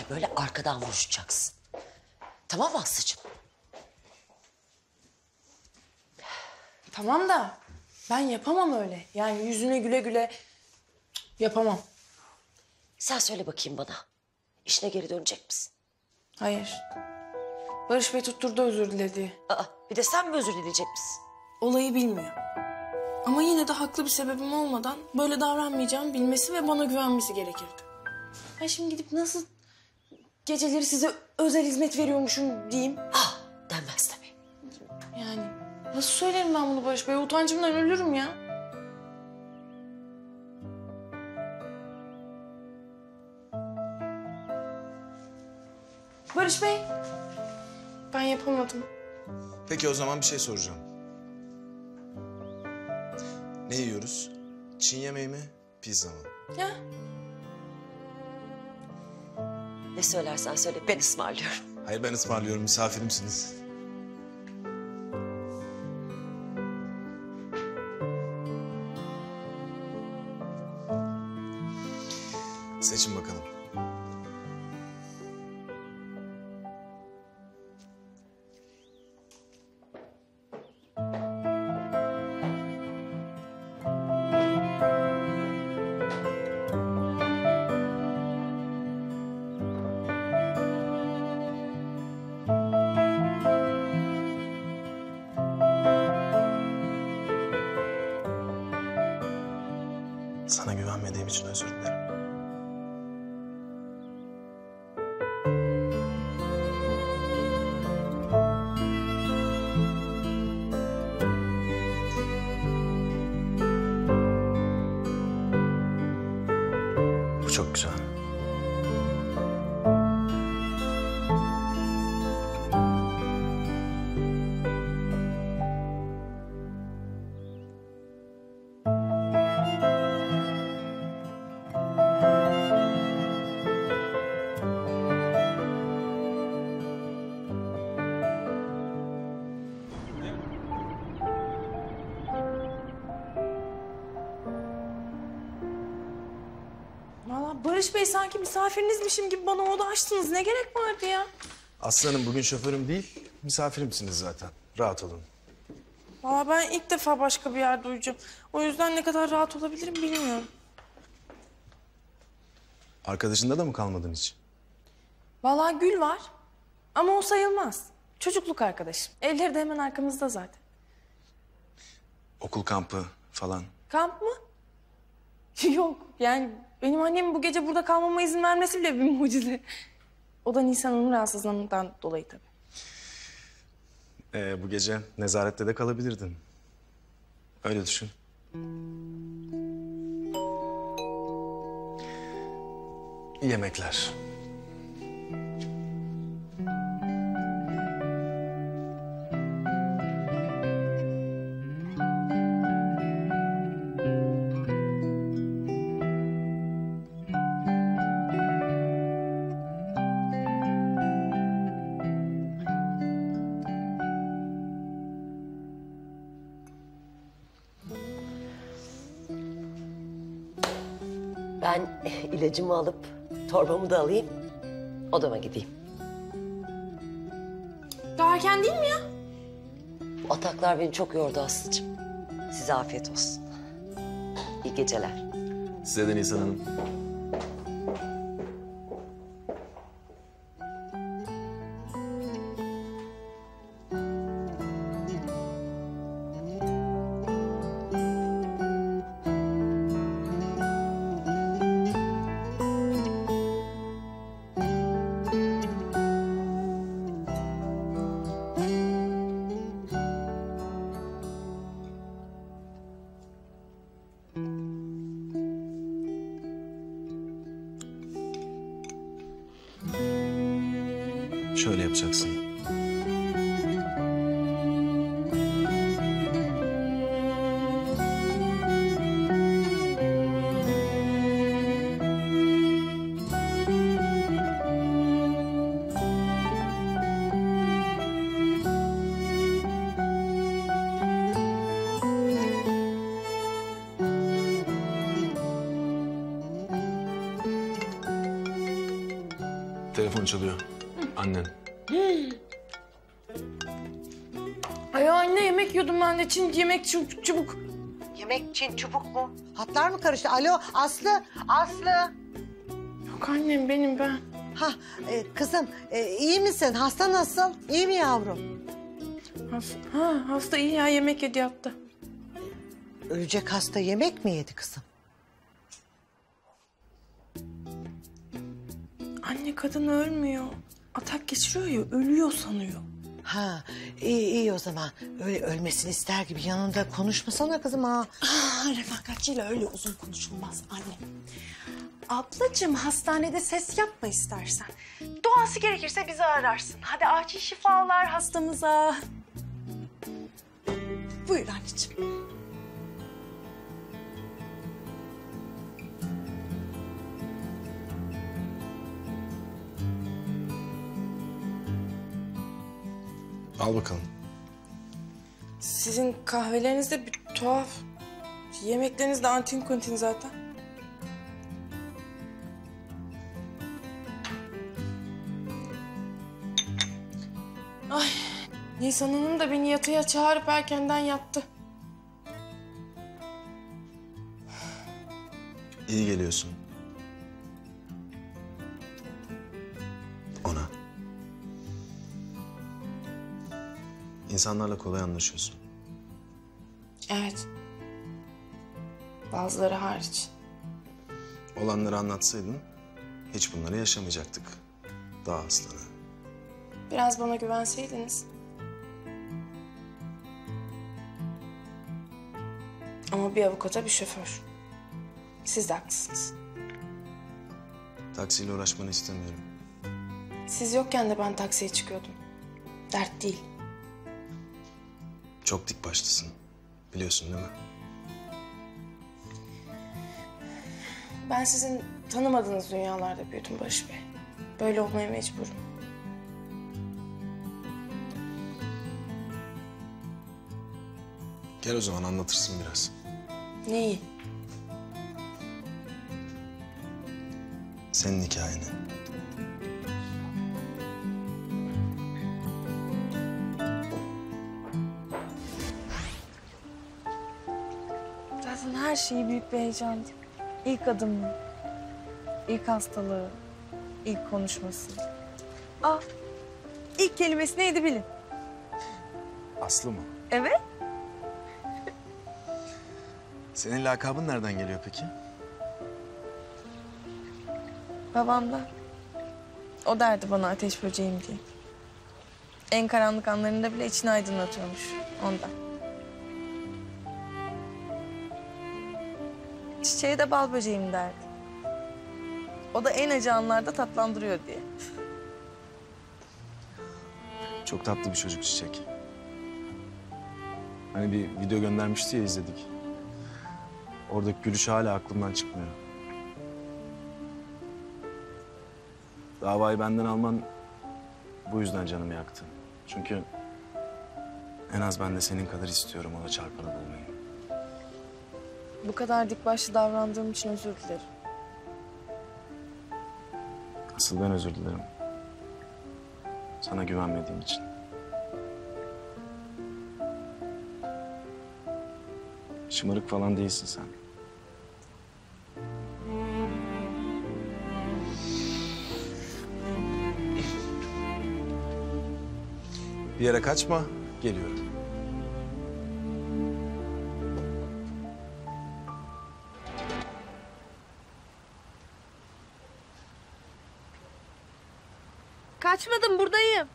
böyle arkadan vuruşacaksın. Tamam mı Aslı'cığım? Tamam da ben yapamam öyle. Yani yüzüne güle güle yapamam. Sen söyle bakayım bana. İşine geri dönecek misin? Hayır. Barış Bey tutturdu özür diledi. Aa, bir de sen mi özür dileyecek misin? Olayı bilmiyor. Ama yine de haklı bir sebebim olmadan böyle davranmayacağımı bilmesi ve bana güvenmesi gerekirdi. Ben şimdi gidip nasıl geceleri size özel hizmet veriyormuşum diyeyim. Ah, denmez tabii. Yani nasıl söylerim ben bunu Barış Bey? Utancımdan ölürüm ya. Barış Bey, ben yapamadım. Peki o zaman bir şey soracağım. Ne yiyoruz? Çin yemeği mi, pizza mı? Ya Ne söylersen söyle, ben ısmarlıyorum. Hayır, ben ısmarlıyorum, misafirimsiniz. Seçin bakalım. Sana güvenmediğim için özür dilerim. Bu çok güzel. valla Barış Bey sanki misafirinizmişim gibi bana oda açtınız. Ne gerek vardı ya? Aslanım, bugün şoförüm değil, misafirimsiniz zaten. Rahat olun. Valla ben ilk defa başka bir yerde uyuyacağım. O yüzden ne kadar rahat olabilirim bilmiyorum. Arkadaşında da mı kalmadın hiç? Valla Gül var ama o sayılmaz. Çocukluk arkadaşım. Evleri de hemen arkamızda zaten. Okul kampı falan. Kamp mı? Yok yani benim annemin bu gece burada kalmama izin vermesi bile bir mucize. O da Nisan'ın rahatsızlığından dolayı tabii. Bu gece nezarette de kalabilirdin. Öyle düşün. İyi yemekler. Ben ilacımı alıp torbamı da alayım, odama gideyim. Daha erken değil mi ya? Bu ataklar beni çok yordu Aslı'cığım. Size afiyet olsun. İyi geceler. Size de Nisan Hanım. Şöyle yapacaksın. Telefon çalıyor. Annen. Ay anne yemek yiyordum ben de. Çin yemek çabuk çabuk. Yemek için çubuk mu? Hatlar mı karıştı? Alo Aslı, Aslı. Yok annem benim ben. Ha kızım iyi misin? Hasta nasıl? İyi mi yavrum? Hasta iyi ya yemek yedi yattı. Ölecek hasta yemek mi yedi kızım? Anne kadın ölmüyor. Atak geçiriyor ya ölüyor sanıyor. Ha iyi o zaman. Öyle ölmesini ister gibi yanında konuşmasana kızım ha. Refakatçiyle öyle uzun konuşulmaz anne. Ablacığım hastanede ses yapma istersen. Doğası gerekirse bizi ararsın. Hadi acil şifalar hastamıza. Buyur anneciğim. Al bakalım. Sizin kahveleriniz de bir tuhaf. Yemekleriniz de antin kuntin zaten. Ay, Nisan Hanım da beni yatıya çağırıp erkenden yattı. İyi geliyorsun. Ona. İnsanlarla kolay anlaşıyorsun. Evet. Bazıları hariç. Olanları anlatsaydın hiç bunları yaşamayacaktık. Daha aslanı. Biraz bana güvenseydiniz. Ama bir avukata bir şoför. Siz de haklısınız. Taksiyle uğraşmanı istemiyorum. Siz yokken de ben taksiye çıkıyordum. Dert değil. Çok dik başlısın. Biliyorsun değil mi? Ben sizin tanımadığınız dünyalarda büyüdüm Barış Bey. Böyle olmaya mecburum. Gel o zaman anlatırsın biraz. Neyi? Senin hikayeni. Zaten her şeyi büyük bir heyecandı. İlk adımı, ilk hastalığı, ilk konuşması. İlk kelimesi neydi bilin. Aslı mı? Evet. Senin lakabın nereden geliyor peki? Babamdan. O derdi bana ateş böceğim diye. En karanlık anlarında bile içini aydınlatıyormuş ondan. Çiçeğe de bal böceğim derdi. O da en acı anlarda tatlandırıyor diye. Çok tatlı bir çocuk Çiçek. Hani bir video göndermişti ya izledik. Oradaki gülüş hala aklımdan çıkmıyor. Davayı benden alman bu yüzden canımı yaktı. Çünkü en az ben de senin kadar istiyorum ona çarpanı bulmayı. Bu kadar dik başlı davrandığım için özür dilerim. Asıl ben özür dilerim. Sana güvenmediğim için. Şımarık falan değilsin sen. Bir yere kaçma, geliyorum. Kaçmadım, buradayım.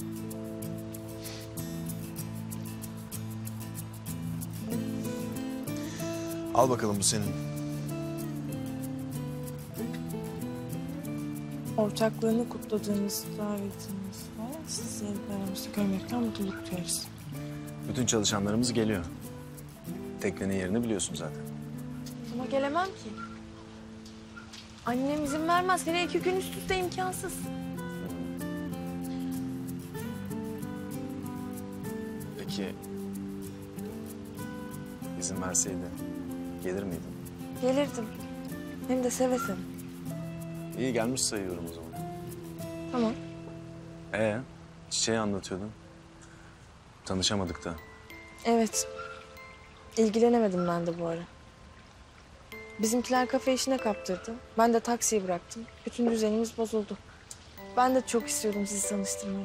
Al bakalım bu senin. Ortaklığını kutladığımız davetimiz var. Sizi aramızda görmekten mutluluk duyarız. Bütün çalışanlarımız geliyor. Teknenin yerini biliyorsun zaten. Ama gelemem ki. Annem izin vermez. Hele 2 gün üst üste imkansız. Peki izin verseydi gelir miydin? Gelirdim. Hem de seve seve. İyi gelmiş sayıyorum o zaman. Tamam. Çiçeği anlatıyordun. Tanışamadık da. Evet. İlgilenemedim ben de bu ara. Bizimkiler kafe işine kaptırdı. Ben de taksiyi bıraktım. Bütün düzenimiz bozuldu. Ben de çok istiyordum sizi tanıştırmayı.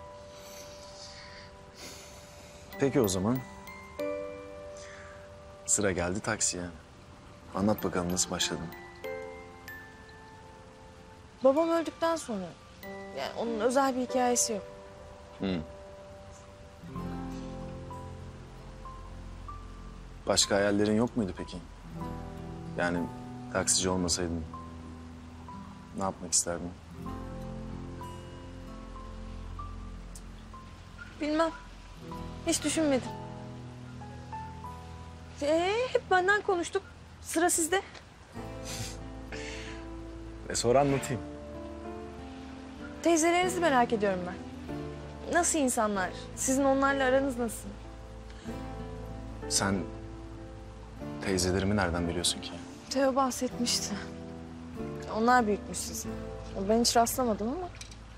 Peki o zaman. Sıra geldi taksiye. Anlat bakalım nasıl başladın? Babam öldükten sonra. Yani onun özel bir hikayesi yok. Başka hayallerin yok muydu peki? Yani taksici olmasaydın ne yapmak isterdin? Bilmem. Hiç düşünmedim. Hep benden konuştuk. Sıra sizde. Sonra anlatayım. Teyzelerinizi merak ediyorum ben. Nasıl insanlar? Sizin onlarla aranız nasıl? Sen teyzelerimi nereden biliyorsun ki? Teo bahsetmişti. Onlar büyütmüş sizi. Ben hiç rastlamadım ama.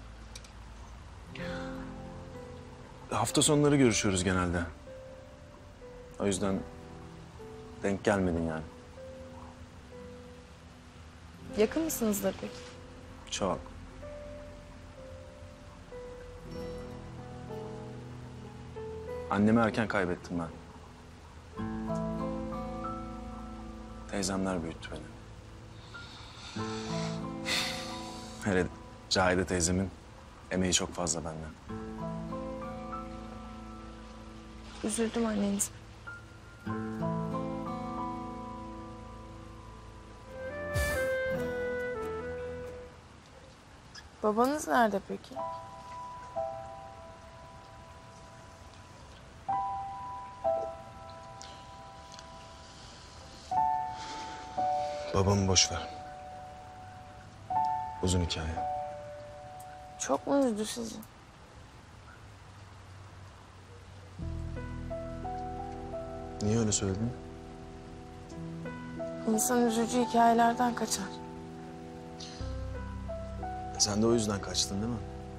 Hafta sonları görüşüyoruz genelde. O yüzden denk gelmedin yani. Yakın mısınızdır peki? Çok. Annemi erken kaybettim ben. Teyzemler büyüttü beni. Hele Cahide teyzemin emeği çok fazla benden. Üzüldüm anneniz. Babanız nerede peki? Babamı boş ver. Uzun hikaye. Çok mu üzdü sizi? Niye öyle söyledin? İnsan üzücü hikayelerden kaçar. Sen de o yüzden kaçtın değil mi?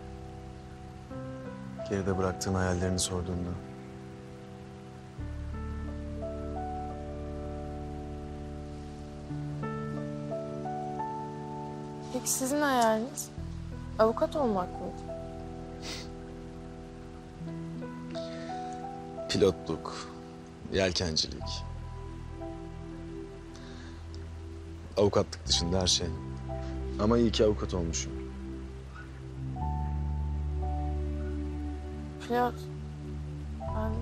Geride bıraktığın hayallerini sorduğunda. Peki sizin hayaliniz avukat olmak mıydı? Pilotluk, yelkencilik. Avukatlık dışında her şey. Ama iyi ki avukat olmuşum. Pilot. Ben...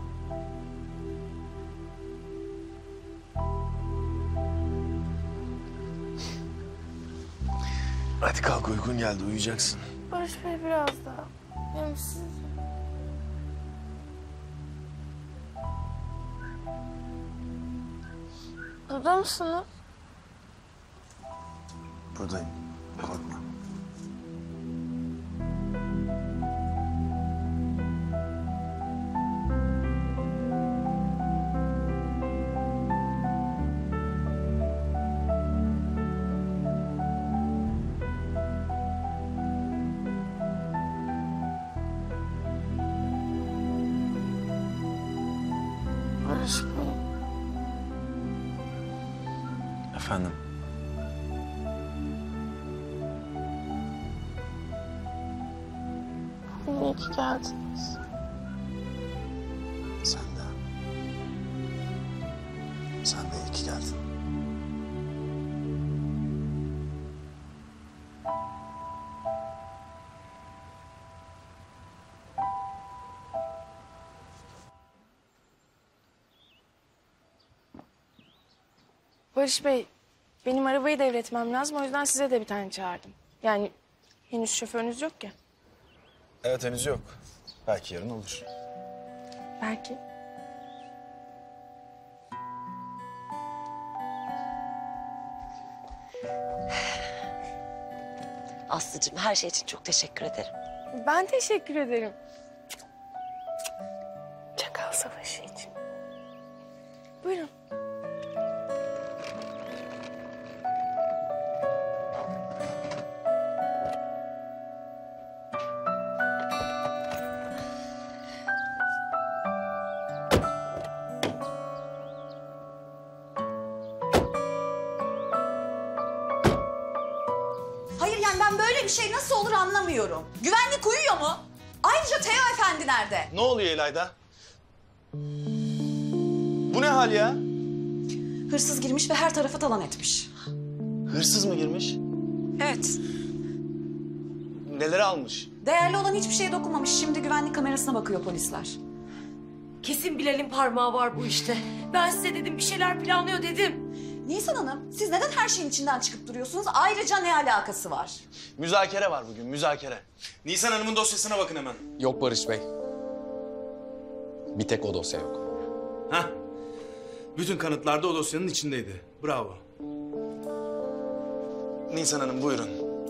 Hadi kalk, uykun geldi, uyuyacaksın. Barış Bey biraz daha. Hem siz... Burada mısınız? Buradayım, korkma. Barış Bey. Efendim? İyi ki geldiniz. Sen de. Sen de iyi ki geldin. Barış Bey, benim arabayı devretmem lazım. O yüzden size de bir tane çağırdım. Yani henüz şoförünüz yok ya. Evet, henüz yok. Belki yarın olur. Belki. Aslıcığım her şey için çok teşekkür ederim. Ben teşekkür ederim. Çakal Savaşı için. Buyurun. ben böyle bir şey nasıl olur anlamıyorum. Güvenlik uyuyor mu? Ayrıca Teo Efendi nerede? Ne oluyor İlayda? Bu ne hal ya? Hırsız girmiş ve her tarafı talan etmiş. Hırsız mı girmiş? Evet. Neler almış? Değerli olan hiçbir şeye dokunmamış. Şimdi güvenlik kamerasına bakıyor polisler. Kesin Bilal'in parmağı var bu işte. Ben size dedim bir şeyler planlıyor dedim. Nisan Hanım, siz neden her şeyin içinden çıkıp duruyorsunuz? Ayrıca ne alakası var? Müzakere var bugün, müzakere. Nisan Hanım'ın dosyasına bakın hemen. Yok Barış Bey. Bir tek o dosya yok. Hah. Bütün kanıtlar da o dosyanın içindeydi. Bravo. Nisan Hanım buyurun.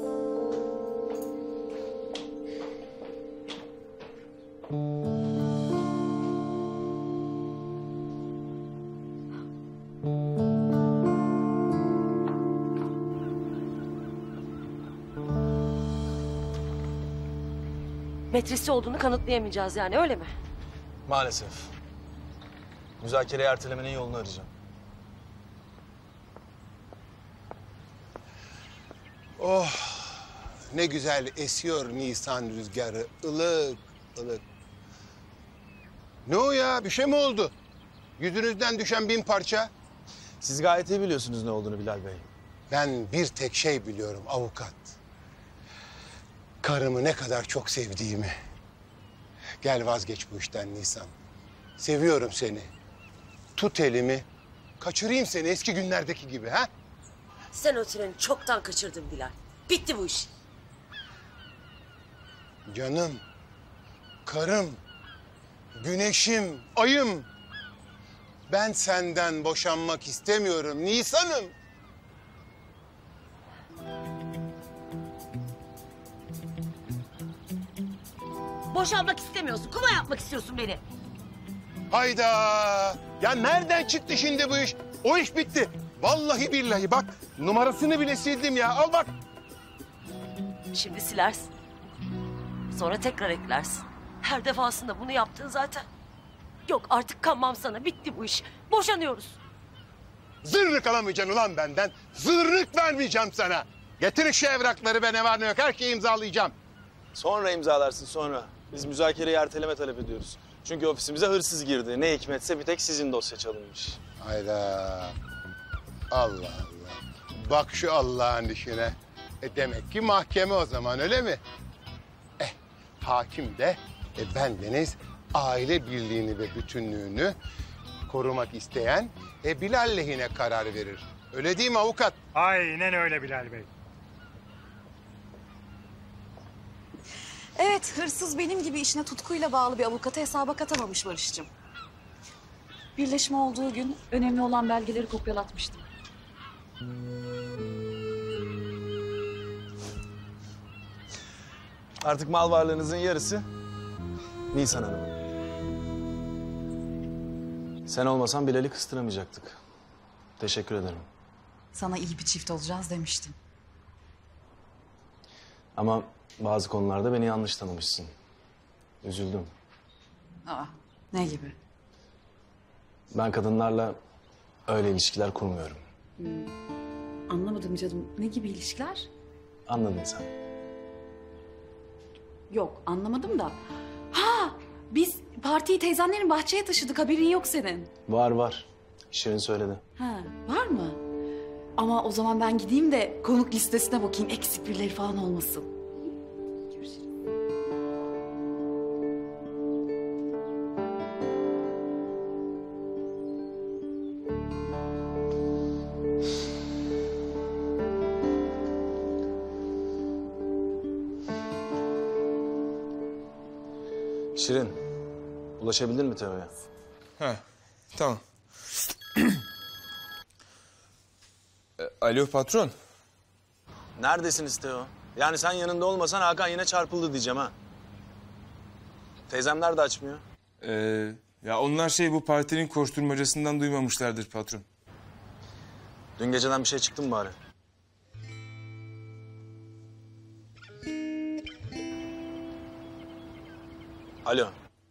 Metresi olduğunu kanıtlayamayacağız yani öyle mi? Maalesef. Müzakereyi ertelemenin yolunu arayacağım. Ne güzel esiyor Nisan rüzgarı. Ilık ılık. Ne o ya? Bir şey mi oldu? Yüzünüzden düşen 1000 parça. Siz gayet iyi biliyorsunuz ne olduğunu Bilal Bey. Ben bir tek şey biliyorum avukat. Karımı ne kadar çok sevdiğimi. Gel vazgeç bu işten Nisan. Seviyorum seni. Tut elimi. Kaçırayım seni eski günlerdeki gibi ha? Sen o treni çoktan kaçırdın Bilal. Bitti bu iş. Canım, karım, güneşim, ayım. Ben senden boşanmak istemiyorum Nisan'ım. Boşanmak istemiyorsun. Kuma yapmak istiyorsun beni. Hayda! Ya nereden çıktı şimdi bu iş? O iş bitti. Vallahi billahi bak numarasını bile sildim ya. Al bak. Şimdi silersin. Sonra tekrar eklersin. Her defasında bunu yaptın zaten. Yok artık kanmam sana. Bitti bu iş. Boşanıyoruz. Zırnık alamayacaksın ulan benden. Zırnık vermeyeceğim sana. Getir şu evrakları be ne var ne yok. Her şeyi imzalayacağım. Sonra imzalarsın sonra. Biz müzakereyi erteleme talep ediyoruz. Çünkü ofisimize hırsız girdi. Ne hikmetse bir tek sizin dosya çalınmış. Hayda. Allah Allah. Bak şu Allah'ın işine. Demek ki mahkeme o zaman öyle mi? Hakim de bendeniz aile birliğini ve bütünlüğünü korumak isteyen Bilal lehine karar verir. Öyle değil mi avukat? Aynen öyle Bilal Bey. Evet, hırsız benim gibi işine tutkuyla bağlı bir avukata hesaba katamamış Barış'cığım. Birleşme olduğu gün önemli olan belgeleri kopyalatmıştım. Artık mal varlığınızın yarısı Nisan Hanım'ın. Sen olmasan Bilal'i kıstıramayacaktık. Teşekkür ederim. Sana iyi bir çift olacağız demiştim. Ama bazı konularda beni yanlış tanımışsın. Üzüldüm. Aa, ne gibi? Ben kadınlarla öyle ilişkiler kurmuyorum. Anlamadım canım. Ne gibi ilişkiler? Anladın sen. Yok, anlamadım da. Ha, biz partiyi teyzenlerin bahçeye taşıdık. Haberin yok senin. Var. Şirin söyledi. Ha, var mı? Ama o zaman ben gideyim de konuk listesine bakayım. Eksik birileri falan olmasın. Görüşürüz. Şirin, ulaşabildin mi Teo'ya? Ha, tamam. Alo patron. Neredesiniz Teo? Yani sen yanında olmasan Hakan yine çarpıldı diyeceğim ha. Teyzemler de açmıyor. Ya onlar bu partinin koşturmacasından duymamışlardır patron. Dün geceden bir şey çıktı mı bari? Alo.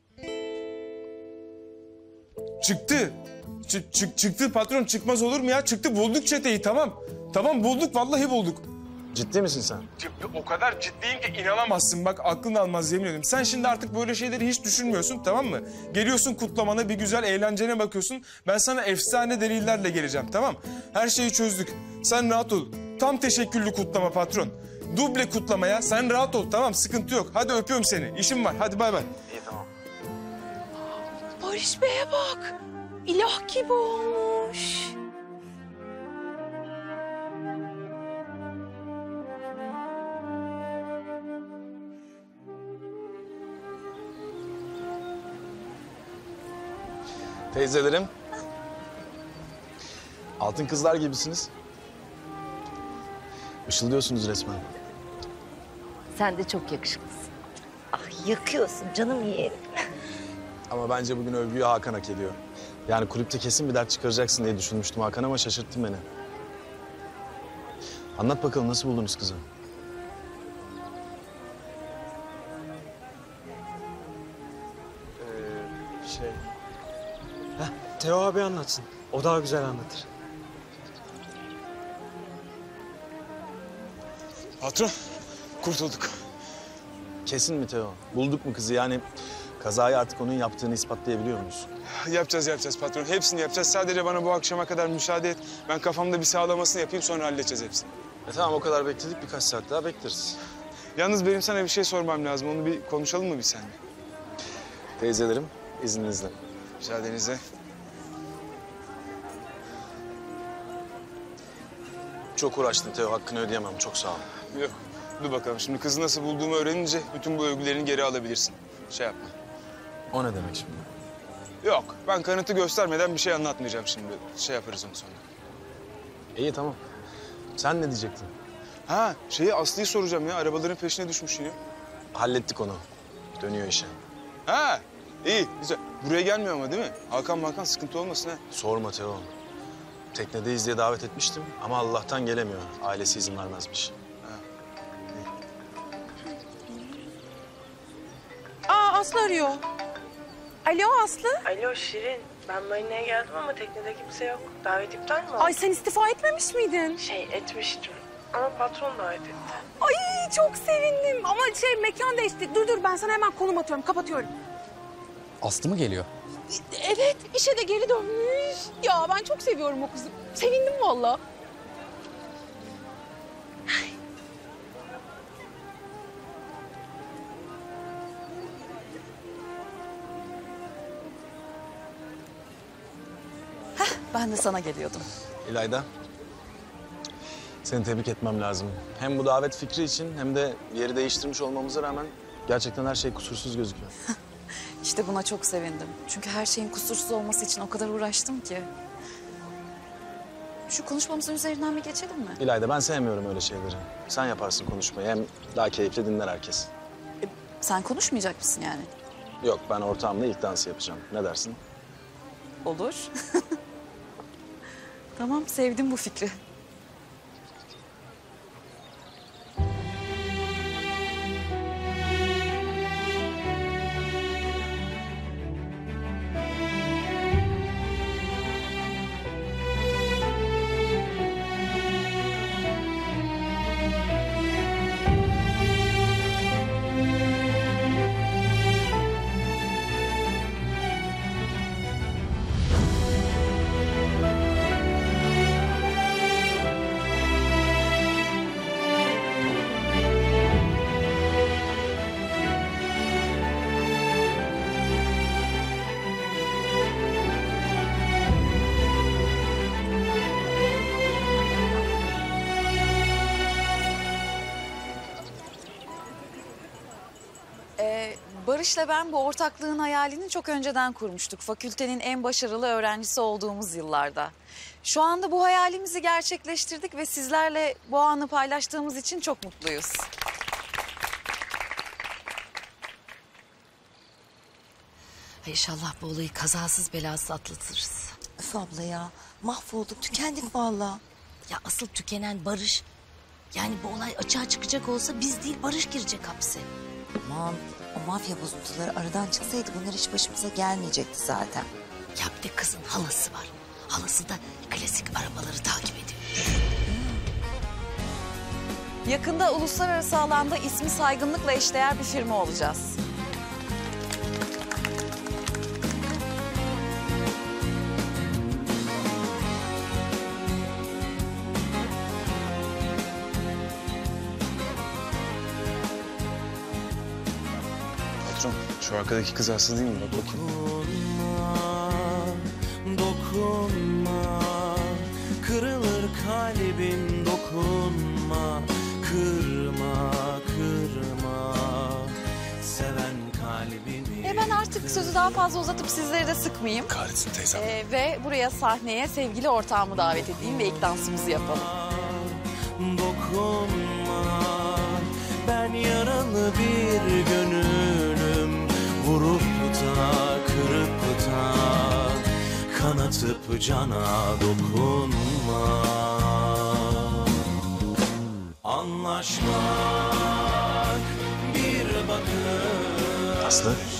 Çıktı. Çıktı patron, çıkmaz olur mu ya? Çıktı, bulduk çeteyi, tamam. Tamam bulduk, vallahi bulduk. Ciddi misin sen? O kadar ciddiyim ki inanamazsın. Bak aklın almaz yemin ediyorum. Sen şimdi artık böyle şeyleri hiç düşünmüyorsun, tamam mı? Geliyorsun kutlamana, bir güzel eğlencene bakıyorsun. Ben sana efsane delillerle geleceğim, tamam? Her şeyi çözdük. Sen rahat ol. Tam teşekküllü kutlama patron. Duble kutlamaya. Sen rahat ol, tamam? Sıkıntı yok. Hadi öpüyorum seni. İşim var. Hadi bay bay. İyi tamam. Barış Bey'e bak. İlah gibi olmuş. Teyzelerim. Altın kızlar gibisiniz. Işıldıyorsunuz resmen. Sen de çok yakışıklısın. Ah yakıyorsun canım yeğenim. Ama bence bugün övgüyü Hakan hak ediyor. Yani kulüpte kesin bir dert çıkaracaksın diye düşünmüştüm Hakan ama şaşırttın beni. Anlat bakalım nasıl buldunuz kızı? Teo abi anlatsın. O daha güzel anlatır. Patron, kurtulduk. Kesin mi Teo? Bulduk mu kızı? Yani kazayı artık onun yaptığını ispatlayabiliyor muyuz? Yapacağız patron. Hepsini yapacağız. Sadece bana bu akşama kadar müsaade et. Ben kafamda bir sağlamasını yapayım, sonra halledeceğiz hepsini. Tamam o kadar bekledik, birkaç saat daha bekleriz. Yalnız benim sana bir şey sormam lazım. Onu bir konuşalım mı biz seninle? Teyzelerim izninizle. Müsaadenizle. Çok uğraştın Teo, hakkını ödeyemem. Çok sağ ol. Yok. Dur bakalım. Şimdi kızı nasıl bulduğumu öğrenince bütün bu övgülerini geri alabilirsin. Şey yapma. O ne demek şimdi? Yok. Ben kanıtı göstermeden bir şey anlatmayacağım şimdi. Şey yaparız onu sonra. İyi tamam. Sen ne diyecektin? Ha, Aslı'yı soracağım ya. Arabaların peşine düşmüş yine. Hallettik onu. Dönüyor işe. Ha, iyi, güzel. Buraya gelmiyor ama değil mi? Hakan sıkıntı olmasın ha. Sorma Teo. Teknedeyiz diye davet etmiştim ama Allah'tan gelemiyor. Ailesi izin vermezmiş. Aa Aslı arıyor. Alo Aslı. Alo Şirin. Ben marineye geldim ama teknede kimse yok. Davet iptal mi oldu? Ay sen istifa etmemiş miydin? Etmiştim. Ama patron davet etti. Ay çok sevindim ama mekan değişti. Dur ben sana hemen konum atıyorum. Kapatıyorum. Aslı mı geliyor? Evet işe de geri dönmüş. Ya ben çok seviyorum o kızı. Sevindim vallahi. Ben de sana geliyordum. İlayda, seni tebrik etmem lazım. Hem bu davet fikri için hem de yeri değiştirmiş olmamıza rağmen gerçekten her şey kusursuz gözüküyor. İşte buna çok sevindim. Çünkü her şeyin kusursuz olması için o kadar uğraştım ki. Şu konuşmamızın üzerinden bir geçelim mi? İlayda, ben sevmiyorum öyle şeyleri. Sen yaparsın konuşmayı. Hem daha keyifli dinler herkes. Sen konuşmayacak mısın yani? Yok, ben ortağımla ilk dansı yapacağım. Ne dersin? Olur. Tamam, sevdim bu fikri. Barış'la ben bu ortaklığın hayalini çok önceden kurmuştuk. Fakültenin en başarılı öğrencisi olduğumuz yıllarda. Şu anda bu hayalimizi gerçekleştirdik ve sizlerle bu anı paylaştığımız için çok mutluyuz. İnşallah bu olayı kazasız belasız atlatırız. Öf abla ya, mahvolduk, tükendik vallahi. Ya asıl tükenen Barış. Yani bu olay açığa çıkacak olsa biz değil Barış girecek hapse. Aman o mafya bozuntuları aradan çıksaydı bunlar hiç başımıza gelmeyecekti zaten. Ya bir de kızın halası var. Halası da klasik arabaları takip ediyor. Yakında uluslararası alanda ismi saygınlıkla eşdeğer bir firma olacağız. Patron, şu arkadaki kız hasta değil mi? Bak bakayım. Dokunma, kırılır kalbim, dokunma, kırma, kırma, seven kalbimi. Ben artık sözü daha fazla uzatıp sizleri de sıkmayayım. Kahretsin teyzem. Ve buraya sahneye sevgili ortağımı davet edeyim ve ilk dansımızı yapalım. Dokunma, ben yaralı bir gönülüm, vurup da kırıp da kanatıp cana dokunma. Anlaşmak bir bakış. Aslı.